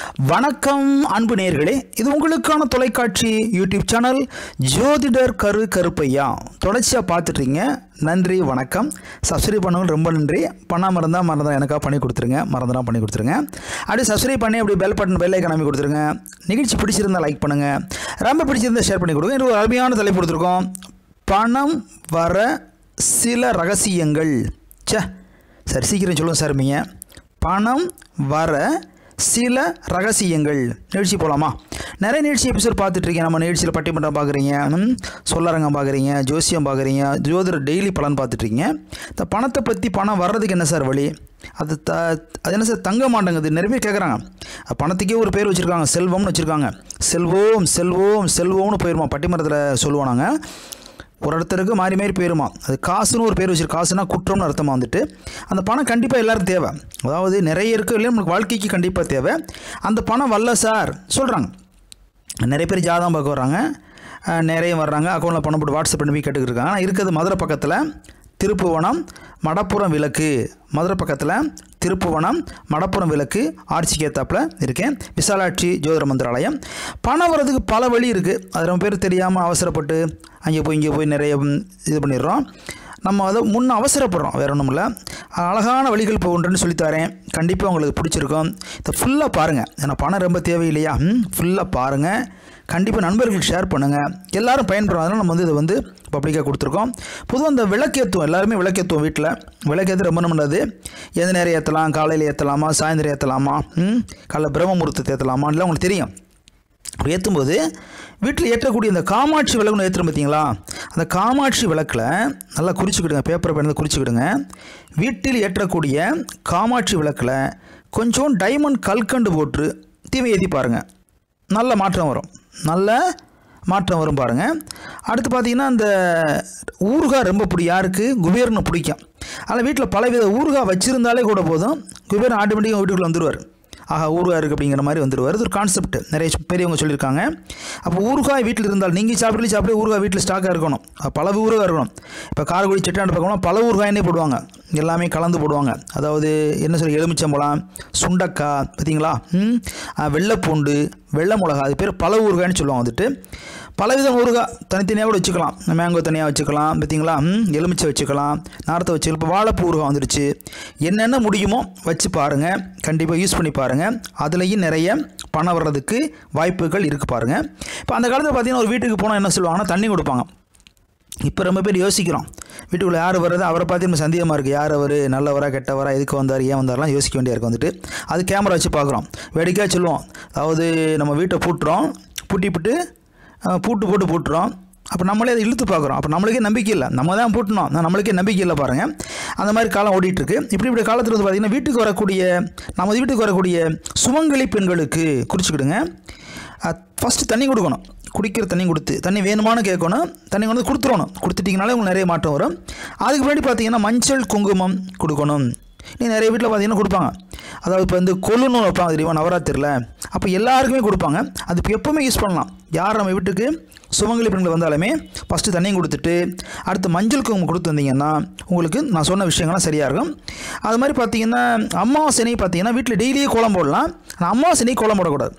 வணக்கம் அன்பு நேயர்களே, இது உங்களுக்கான தொலைக்காட்சி யூடியூப் சேனல் ஜோதிடர் கருப்பையா. தொடர்ச்சியாக பார்த்துட்றீங்க. நன்றி, வணக்கம். சப்ஸ்கிரைப் பண்ணவங்க ரொம்ப நன்றி. பண்ணாமல் இருந்தால் மறந்துடும், எனக்காக பண்ணி கொடுத்துருங்க. மறந்துடாம பண்ணி கொடுத்துருங்க. அப்படியே சப்ஸ்கிரைப் பண்ணி அப்படி பெல் பட்டன் பெல் ஐக்கான் அமைக்க கொடுத்துருங்க. நிகழ்ச்சி பிடிச்சிருந்தால் லைக் பண்ணுங்கள், ரொம்ப பிடிச்சிருந்தால் ஷேர் பண்ணி கொடுங்க. இது ஒரு அருமையான தலைப்பு கொடுத்துருக்கோம். பணம் வர சில ரகசியங்கள். சரி, சீக்கிரம் சொல்லுங்கள் சார். நீங்கள் பணம் வர சில ரகசியங்கள். நிகழ்ச்சி போகலாமா? நிறைய நிகழ்ச்சி எபிசோட் பார்த்துட்ருக்கேன். நம்ம நிகழ்ச்சியில் பட்டிமன்றம் பார்க்குறீங்க, சொல்லரங்கம் பார்க்குறீங்க, ஜோசியம் பார்க்குறீங்க, ஜோதிடர் டெய்லி பலன் பார்த்துட்ருக்கீங்க. இந்த பணத்தை பற்றி பணம் வர்றதுக்கு என்ன சார் வழி? அது என்ன சார் தங்க மாட்டேங்குது? நிறைய பேர் கேட்குறாங்க. பணத்துக்கே ஒரு பேர் வச்சுருக்காங்க, செல்வம்னு வச்சுருக்காங்க. செல்வம் செல்வம் செல்வம்னு போயிருமா, பட்டிமன்றத்தில் சொல்லுவோம் நாங்கள். ஒரு இடத்துக்கு மாறி மாறி போயிருமா. அது காசுன்னு ஒரு பேர் வச்சுருக்கு. காசுனா குற்றம்னு அர்த்தமாக வந்துட்டு அந்த பணம் கண்டிப்பாக எல்லோரும் தேவை. அதாவது நிறைய இருக்குது இல்லையா, நம்மளுக்கு வாழ்க்கைக்கு கண்டிப்பாக தேவை. அந்த பணம் வரல சார் சொல்கிறாங்க. நிறைய பேர் ஜாதகம் பார்க்க வர்றாங்க, நிறைய வர்றாங்க. அக்கௌண்ட்டில் பணம் போட்டு வாட்ஸ்அப் பண்ணி போய் கேட்டுக்கிட்டு இருக்காங்க. ஆனால் இருக்கிறது மதுரை பக்கத்தில் திருப்புவனம் மடப்புறம் விளக்கு. மதுரை பக்கத்தில் திருப்புவனம் மடப்புறம் விளக்கு ஆட்சிக்கு ஏற்றாப்பில் இருக்கேன். விசாலாட்சி ஜோதிட மந்திராலயம். பணம் வர்றதுக்கு பல வழி இருக்குது. அது ரொம்ப பேர் தெரியாமல் அவசரப்பட்டு அங்கே போய் இங்கே போய் நிறைய இது பண்ணிடுறோம். நம்ம அதை முன்னே அவசரப்படுறோம், வேறு ஒன்றும் இல்லை. அழகான வழிகள் போகுன்றேன்னு சொல்லித்தரேன். கண்டிப்பாக உங்களுக்கு பிடிச்சிருக்கும். இதை ஃபுல்லாக பாருங்கள். ஏன்னா பணம் ரொம்ப தேவையில்லையா? ஃபுல்லாக பாருங்கள். கண்டிப்பாக நண்பர்களுக்கு ஷேர் பண்ணுங்கள். எல்லோரும் பயன்படுறதுனால நம்ம இதை பப்ளிக்காக கொடுத்துருக்கோம். பொதுவாக இந்த விளக்கேற்றுவோம், எல்லாருமே விளக்கேற்றுவோம். வீட்டில் விளக்கேற்ற ரொம்ப நல்லது. எந்த நேரம் ஏற்றலாம்? காலையில் ஏற்றலாமா, சாயந்தரம் ஏற்றலாமா, காலைல பிரம்ம முகூர்த்தத்தை ஏற்றலாமா, இல்லை உங்களுக்கு தெரியும். அப்படி ஏற்றும்போது வீட்டில் ஏற்றக்கூடிய இந்த காமாட்சி விளக்குன்னு ஏற்றுறோம் பார்த்தீங்களா? அந்த காமாட்சி விளக்கில் நல்லா குறிச்சிக்கிடுங்க, பேப்பரை பயந்து குறிச்சிக்கிடுங்க. வீட்டில் ஏற்றக்கூடிய காமாட்சி விளக்கில் கொஞ்சம் டைமண்ட் கல்கண்டு போட்டு தீமை ஏற்றி பாருங்கள். நல்ல மாற்றம் வரும், நல்ல மாற்றம் வரும் பாருங்கள். அடுத்து பார்த்திங்கன்னா இந்த ஊறுகாய் ரொம்ப யாருக்கு குபேரனை பிடிக்கும். அதில் வீட்டில் பலவித ஊறுகாய் வச்சுருந்தாலே கூட போதும், குபேரன் ஆட்டோமேட்டிக்காக வீட்டுக்குள்ளே வந்துடுவார். ஆஹா, ஊறுகாய் இருக்குது அப்படிங்கிற மாதிரி வந்துடுவார். இது ஒரு கான்செப்ட், நிறைய பெரியவங்க சொல்லியிருக்காங்க. அப்போ ஊறுகாய் வீட்டில் இருந்தால் நீங்கள் சாப்பிட்டு ஊறுகாய் வீட்டில் ஸ்டாக்காக இருக்கணும். பல ஊறுகாய் இருக்கணும். இப்போ காரக்குடி செட்டாண்டு பார்க்கணும், பல ஊறுகாயினே போடுவாங்க, எல்லாமே கலந்து போடுவாங்க. அதாவது என்ன சொல்லி, எலுமிச்சம்பழம், சுண்டக்காய் பார்த்தீங்களா, வெள்ளைப்பூண்டு, வெள்ளை மிளகா, அது பேர் பல ஊறுகாய்னு சொல்லுவாங்க. வந்துட்டு பலவிதம் ஊறுகாய் தனித்தனியாக கூட வச்சுக்கலாம். மேங்கோ தனியாக வச்சுக்கலாம் பார்த்தீங்களா, எலுமிச்சை வச்சுக்கலாம், நாரத்தை வச்சுக்கலாம். இப்போ வாழைப்பூ ஊறுகாய் வந்துடுச்சு. என்னென்ன முடியுமோ வச்சு பாருங்கள், கண்டிப்பாக யூஸ் பண்ணி பாருங்கள். அதுலேயும் நிறைய பணம் வர்றதுக்கு வாய்ப்புகள் இருக்குது பாருங்கள். இப்போ அந்த காலத்தில் பார்த்தீங்கன்னா ஒரு வீட்டுக்கு போனால் என்ன சொல்லுவாங்கன்னா தண்ணி கொடுப்பாங்க. இப்போ ரொம்ப பேர் யோசிக்கிறோம், வீட்டுக்குள்ளே யார் வர்றது, அவரை பார்த்து நம்ம சந்தேகமாக இருக்குது. யார் அவர், நல்லவரா கெட்டவரா, எதுக்கு வந்தார், ஏன் வந்தார்லாம் யோசிக்க வேண்டியா இருக்குது. வந்துட்டு அது கேமரா வச்சு பார்க்குறோம், வேடிக்கையாக சொல்லுவோம். அதாவது நம்ம வீட்டை பூட்டுறோம், பூட்டிவிட்டு பூட்டு போட்டு பூட்டுறோம். அப்போ நம்மளே அதை இழுத்து பார்க்குறோம். அப்போ நம்மளுக்கே நம்பிக்கை இல்லை, நம்ம தான் பூட்டணும், நம்மளுக்கே நம்பிக்கை இல்லை பாருங்கள். அந்த மாதிரி காலம் ஓடிட்டுருக்கு. இப்படி காலத்தில் வந்து பார்த்திங்கன்னா வீட்டுக்கு வரக்கூடிய நம்ம வீட்டுக்கு வரக்கூடிய சுமங்கலி பெண்களுக்கு குறிச்சிக்கிடுங்க. ஃபஸ்ட்டு தண்ணி கொடுக்கணும். குடிக்கிற தண்ணி கொடுத்து, தண்ணி வேணுமானு கேட்கணும். தண்ணி கொண்டு கொடுத்துடணும். கொடுத்துட்டிங்கனாலே உங்களுக்கு நிறைய மாற்றம் வரும். அதுக்கு முன்னாடி பார்த்திங்கன்னா மஞ்சள் குங்குமம் கொடுக்கணும். நிறைய வீட்டில் பார்த்தீங்கன்னா கொடுப்பாங்க. அதாவது இப்போ வந்து கொள்ளுன்னு வைப்பாங்க தெரியுமா, நவராத்திரியில். அப்போ எல்லாருக்குமே கொடுப்பாங்க. அது இப்போ எப்போவுமே யூஸ் பண்ணலாம். யார் நம்ம வீட்டுக்கு சுமங்கலி பெண்கள் வந்தாலுமே ஃபஸ்ட்டு தண்ணியும் கொடுத்துட்டு அடுத்து மஞ்சள் குங்குமம் கொடுத்து வந்தீங்கன்னா உங்களுக்கு நான் சொன்ன விஷயங்கள்லாம் சரியாக இருக்கும். அது மாதிரி பார்த்தீங்கன்னா அமாவாசை பார்த்தீங்கன்னா வீட்டில் டெய்லியே கோலம் போடலாம். ஆனால் அமாவாசை கோலம் போடக்கூடாது.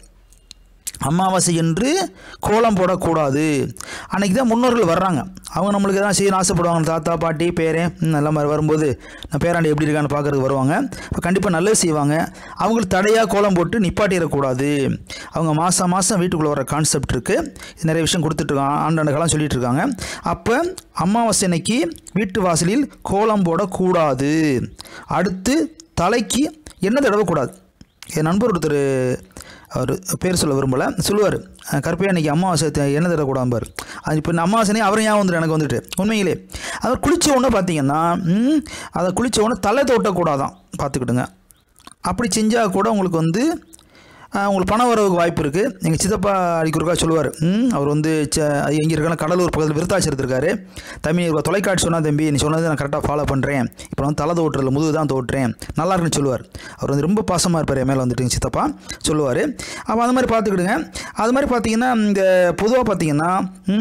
அமாவாசை என்று கோலம் போடக்கூடாது. அன்றைக்கி தான் முன்னோர்கள் வர்றாங்க. அவங்க நம்மளுக்கு எதாவது செய்யணும் ஆசைப்படுவாங்க. தாத்தா பாட்டி பேரே நல்ல மாதிரி வரும்போது நான் பேராண்டி எப்படி இருக்கான்னு பார்க்குறதுக்கு வருவாங்க. இப்போ கண்டிப்பாக நல்லது செய்வாங்க. அவங்களுக்கு தடையாக கோலம் போட்டு நிப்பாட்டிடக்கூடாது. அவங்க மாதம் வீட்டுக்குள்ளே வர கான்செப்ட் இருக்குது. நிறைய விஷயம் கொடுத்துட்ருக்காங்க, ஆண்டாண்டு காலம் சொல்லிகிட்டு இருக்காங்க. அப்போ அமாவாசை அன்னைக்கு வீட்டு வாசலில் கோலம் போடக்கூடாது. அடுத்து தலைக்கு எண்ணெய் தடவக்கூடாது. என் நண்பர் ஒருத்தர், அவர் பேர் சொல்ல விரும்பலை, சொல்லுவார், கருப்பையா அன்றைக்கி அமாவாசை எண்ணெய் தடக்கூடாம்பார். அது இப்போ அமாவாசைனே அவரும் ஞாபகம் வந்துட்டு எனக்கு வந்துட்டு உண்மையிலே. அவர் குளித்த உடனே பார்த்தீங்கன்னா அதை குளித்த உடனே தலை தோட்டக்கூடாதான், பார்த்துக்கிட்டுங்க. அப்படி செஞ்சால் கூட உங்களுக்கு உங்களுக்கு பணம் வரவுக்கு வாய்ப்பு இருக்குது. எங்கள் சித்தப்பா அடிக்கிறக்கா சொல்லுவார். அவர் எங்கே இருக்கான கடலூர் பக்கத்தில் விருத்தாச்சலத்தில் இருக்கார். தம்பி தொலைக்காட்சி சொன்னால், தம்பி நீ சொன்னது நான் கரெக்டாக ஃபாலோ பண்ணுறேன், இப்போ தலை தோட்டுறதில்ல, முதுகு தான் தோட்டுறேன், நல்லா இருக்குன்னு சொல்லுவார். அவர் ரொம்ப பாசமாக இருப்பார் என் மேலே வந்துட்டு, எங்கள் சித்தப்பா சொல்லுவார். அப்போ அந்த மாதிரி பார்த்துக்கிடுங்க. அது மாதிரி பார்த்தீங்கன்னா இந்த பொதுவாக பார்த்தீங்கன்னா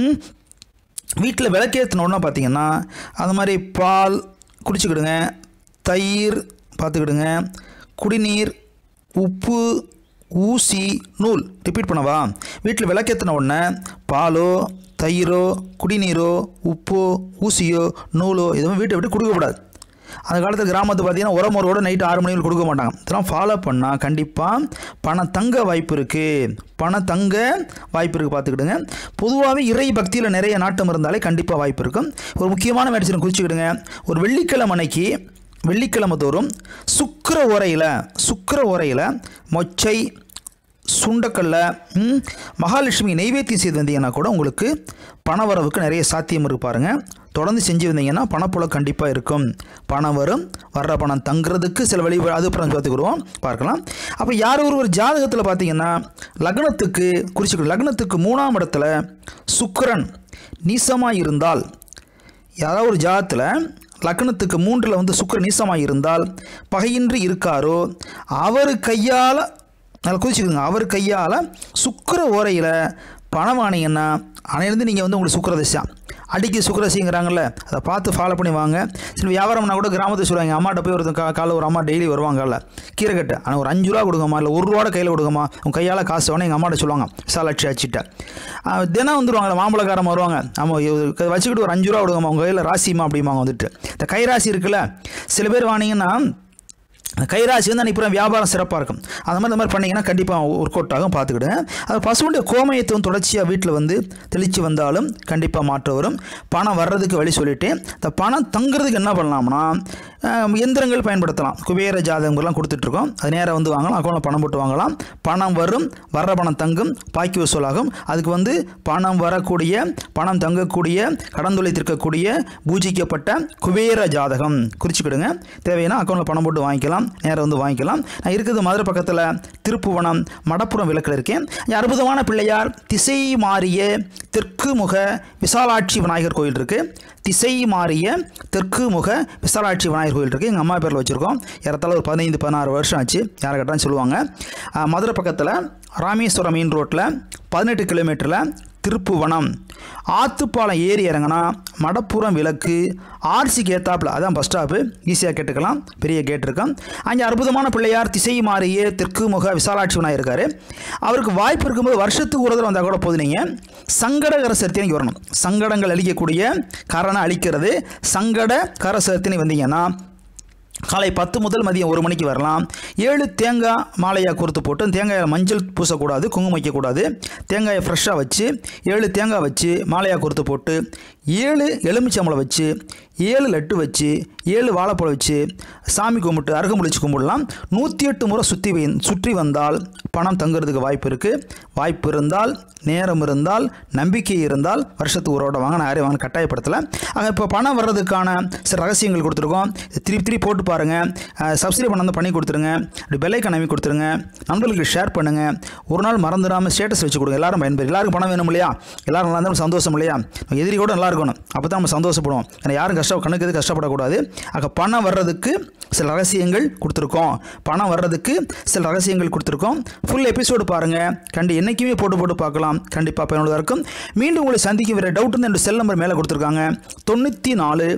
வீட்டில் விளக்கேற்றினோன்னா பார்த்தீங்கன்னா அது மாதிரி பால் குடிச்சிக்கிடுங்க, தயிர் பார்த்துக்கிடுங்க, குடிநீர், உப்பு, ஊசி நூல். ரிப்பீட் பண்ணவா? வீட்டில் விளக்கேற்றின உடனே பாலோ தயிரோ குடிநீரோ உப்போ ஊசியோ நூலோ எதுவும் வீட்டை விட்டு கொடுக்கக்கூடாது. அந்த காலத்தில் கிராமத்தில் பார்த்தீங்கன்னா உரமுறையோடு நைட்டு 6 மணிக்கு கொடுக்க மாட்டாங்க. இதெல்லாம் ஃபாலோ பண்ணால் கண்டிப்பாக பணம் தங்க வாய்ப்பு இருக்குது. பணம் தங்க வாய்ப்பு இருக்குது, பார்த்துக்கிடுங்க. பொதுவாகவே இறை பக்தியில் நிறைய நாட்டம் இருந்தாலே கண்டிப்பாக வாய்ப்பு இருக்கும். ஒரு முக்கியமான மெடிசனை குறிச்சிக்கிடுங்க. ஒரு வெள்ளிக்கிழமை அன்னைக்கு, வெள்ளிக்கிழமை தோறும் சுக்கிர உரையில் மொச்சை சுண்டக்கல்ல மகாலட்சுமி நெய்வேத்தியம் செய்து வந்தீங்கன்னா கூட உங்களுக்கு பணவரவுக்கு நிறைய சாத்தியம் இருக்கு. பாருங்கள், தொடர்ந்து செஞ்சு வந்தீங்கன்னா பணப்புலம் கண்டிப்பாக இருக்கும். பணம் வரும், வர்ற பணம் தங்குறதுக்கு சில வழி, அது அப்புறம் பார்த்துக்கிடுவோம், பார்க்கலாம். அப்போ யார் ஒரு ஜாதகத்தில் பார்த்தீங்கன்னா லக்னத்துக்கு குறிச்சிக்கணும், லக்னத்துக்கு 3ஆம் இடத்துல சுக்கிரன் நீசமாக இருந்தால், யாராவது ஒரு ஜாதகத்தில் லக்னத்துக்கு 3ல் வந்து சுக்கிரன் நீசமாக இருந்தால் பகையின்றி இருக்காரோ அவர் கையால், நல்லா குறிச்சிக்கோங்க, அவர் கையால் சுக்கிர ஓரையில் பணம் ஆனீங்கன்னா அனையிலேருந்து நீங்கள் வந்து உங்களுக்கு சுக்கிரதசை அடிக்கி சுக்கிரதசைங்கிறாங்கல்ல, அதை பார்த்து ஃபாலோ பண்ணி வாங்க. சில வியாபாரம்னா கூட கிராமத்தை சொல்லுவாங்க, அம்மாட்ட போய் ஒரு காலைல ஒரு அம்மா டெய்லி வருவாங்கல்ல கீரைக்கட்டு, ஆனால் ஒரு 5 ரூபா கொடுங்கம்மா, இல்லை 1 ரூபா கையில் கொடுங்கம்மா, உங்கள் கையால் காசு வேணும். எங்கள் அம்மாட்ட சொல்லுவாங்க, விசாலாட்சி ஆச்சிட்ட தினம் வந்துடுவாங்க, மாம்பழக்காரமாக வருவாங்க, ஆமாம் வச்சுக்கிட்டு ஒரு 5 ரூபா கொடுங்கம்மா, உங்கள் கையில் ராசிமா அப்படிம்பாங்க. வந்துட்டு இந்த கைராசி இருக்குல்ல, சில பேர் வாங்கினீங்கன்னா கைராசி வந்து அன்றைக்கி வியாபாரம் சிறப்பாக இருக்கும். அந்த மாதிரி பண்ணிங்கன்னா கண்டிப்பாக ஒர்க் அவுட் ஆகும், பார்த்துக்கிடுங்க. அது பசுவுடைய கோமயத்துவம் தொடர்ச்சியாக வீட்டில் வந்து தெளித்து வந்தாலும் கண்டிப்பாக மாற்றம் வரும். பணம் வர்றதுக்கு வழி சொல்லிவிட்டு, இந்த பணம் தங்குறதுக்கு என்ன பண்ணலாம்னா எந்திரங்கள் பயன்படுத்தலாம். குபேர ஜாதகங்கள்லாம் கொடுத்துட்ருக்கோம், அது நேராக வந்து வாங்கலாம், அக்கௌண்ட்டில் பணம் போட்டு வாங்கலாம். பணம் வரும், வர்ற பணம் தங்கும், பாக்கி வசூலாகும். அதுக்கு வந்து பணம் வரக்கூடிய, பணம் தங்கக்கூடிய, கடந்துளை தீர்க்கக்கூடிய பூஜிக்கப்பட்ட குபேர ஜாதகம் குறிச்சிக்கிடுங்க. தேவைன்னா அக்கௌண்ட்டில் பணம் போட்டு வாங்கிக்கலாம், நேரம் வந்து வாங்கிக்கலாம். நான் இருக்கிறது மதுரை பக்கத்தில் திருப்புவனம் மடப்புறம் விளக்கில் இருக்கேன். அற்புதமான பிள்ளையார் திசை மாறிய தெற்கு முக விசாலாட்சி விநாயகர் கோயில் இருக்குது. திசை மாறிய தெற்கு முக விசாலாட்சி விநாயகர் கோயில் இருக்குது. எங்கள் அம்மா பேரில் வச்சுருக்கோம். ஏறத்தாழ ஒரு 15-16 வருஷம் ஆச்சு. யாரை கேட்டாலும் சொல்லுவாங்க. மதுரை பக்கத்தில் ராமேஸ்வரம் மெயின் ரோட்டில் 18 கிலோமீட்டரில் திருப்புவனம் ஆத்துப்பாலம் ஏறி இறங்கினா மடப்புறம் விளக்கு ஆர்சிக்கு ஏத்தாப்பில், அதான் பஸ் ஸ்டாப்பு. ஈஸியாக கேட்டுக்கலாம், பெரிய கேட் இருக்கும். அங்கே அற்புதமான பிள்ளையார் திசை மாறியே தெற்கு முக விசாலாட்சி விநாயகர் இருக்கார். அவருக்கு வாய்ப்பு இருக்கும்போது வருஷத்துக்கு ஒரு தடவை வந்தால் கூட போது. நீங்கள் சங்கடகர சதுர்த்திக்கு வரணும். சங்கடங்கள் அழிக்கக்கூடிய காரணம் அழிக்கிறது. சங்கடகர சதுர்த்தி வந்தீங்கன்னா காலை 10 முதல் மதியம் 1 மணிக்கு வரலாம். 7 தேங்காய் மாலையாக கொடுத்து போட்டு, தேங்காயில் மஞ்சள் பூசக்கூடாது, குங்குமம் வைக்கக்கூடாது. தேங்காயை ஃப்ரெஷ்ஷாக வச்சு 7 தேங்காய் வச்சு மாலையாக கொடுத்து போட்டு 7 எலுமிச்சம்பழம் வச்சு 7 லட்டு வச்சு 7 வாழைப்பழம் வச்சு சாமி கும்பிட்டு அருகம்புளிச்சு கும்பிடலாம். 108 முறை சுற்றி வந்தால் பணம் தங்குறதுக்கு வாய்ப்பு இருக்குது. வாய்ப்பு இருந்தால், நேரம் இருந்தால், நம்பிக்கை இருந்தால் வருஷத்துக்கு ஒரு வாங்க. நான் யாரையும் வாங்க கட்டாயப்படுத்தலை. ஆக இப்போ பணம் வர்றதுக்கான சில ரகசியங்கள் கொடுத்துருக்கோம். திருப்பி போட்டு பாருங்கள். சப்ஸ்கிரைப் பண்ணி கொடுத்துருங்க. அப்படி பெல்லைக்கான் அமைக்க கொடுத்துருங்க. நண்பர்களுக்கு ஷேர் பண்ணுங்கள். ஒரு நாள் மறந்துடாமல் ஸ்டேட்டஸ் வச்சு கொடுங்க. எல்லாரும் பயன்பெறும். எல்லாருக்கும் பணம் வேணும் இல்லையா? எல்லாரும் நல்லா இருந்தாலும் சந்தோஷம் இல்லையா? எதிரி கூட நல்லா இருக்கணும், அப்போ தான் நம்ம சந்தோஷப்படுவோம். ஏன்னா யாரும் கண்ணுக்கு எது கஷ்டப்படக்கூடாது. ஆக பணம் வர்றதுக்கு சில ரகசியங்கள் கொடுத்துருக்கோம். பணம் வர்றதுக்கு சில ரகசியங்கள் கொடுத்துருக்கோம். ஃபுல் எபிசோடு பாருங்கள். என்றைக்குமே போட்டு பார்க்கலாம். கண்டிப்பாக பயனுள்ளதாக இருக்கும். மீண்டும் உங்களை சந்திக்க வேறு டவுட் வந்து என்னோட செல் நம்பர் மேலே கொடுத்துருக்காங்க. 94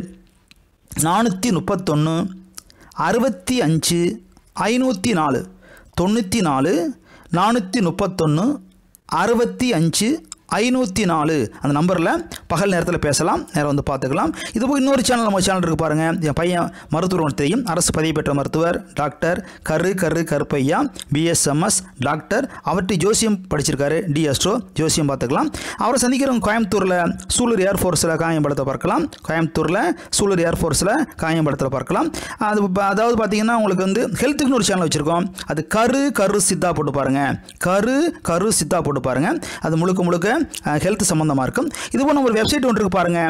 431 65 504. 94 431 65 504 அந்த நம்பரில் பகல் நேரத்தில் பேசலாம். நேரம் வந்து பார்த்துக்கலாம். இது போய் இன்னொரு சேனல், நம்ம சேனல் இருக்குது பாருங்கள். என் பையன் மருத்துவர் தெரியும், அரசு பதிவு பெற்ற மருத்துவர் டாக்டர் கருப்பையா, BSMS டாக்டர். அவர்கிட்ட ஜோசியம் படிச்சிருக்காரு, டிஎஸ்ட்ரோ ஜோசியம் பார்த்துக்கலாம். அவரை சந்திக்கிறவங்க கோயம்புத்தூரில் சூலூர் ஏர்ஃபோர்ஸில் காயம்படத்தை பார்க்கலாம். கோயம்புத்தூரில் சூலூர் ஏர்ஃபோர்ஸில் காயம்படத்தில் பார்க்கலாம். அதாவது பார்த்தீங்கன்னா உங்களுக்கு வந்து ஹெல்த்துக்குன்னு ஒரு சேனல் வச்சுருக்கோம். அது கரு சித்தா போட்டு பாருங்கள். கரு சித்தா போட்டு பாருங்கள். அது முழுக்க ஹெல்த் சம்பந்தமாக இருக்கும். இது போன ஒரு வெப்சைட் ஒன்று இருக்கு பாருங்க,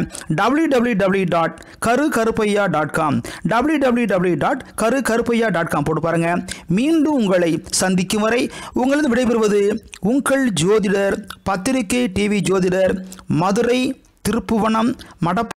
www.karupaiya.com. www.karupaiya.com போட்டு பாருங்க. மீண்டும் உங்களை சந்திக்கும் வரை உங்களது விடைபெறுவது உங்கள் ஜோதிடர், பத்திரிகை டிவி ஜோதிடர், மதுரை திருப்புவனம் மடப்புறம்